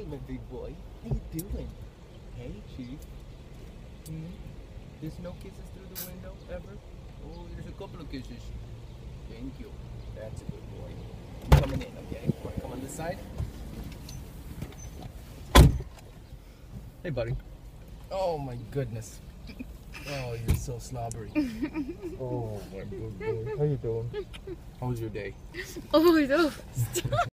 Hey, my big boy. How you doing? Hey, Chief. There's no kisses through the window, ever? Oh, there's a couple of kisses. Thank you. That's a good boy. I'm coming in, okay? Want to come on this side? Hey, buddy. Oh, my goodness. Oh, you're so slobbery. Oh, my good boy. How you doing? How was your day? Oh, no. Stop.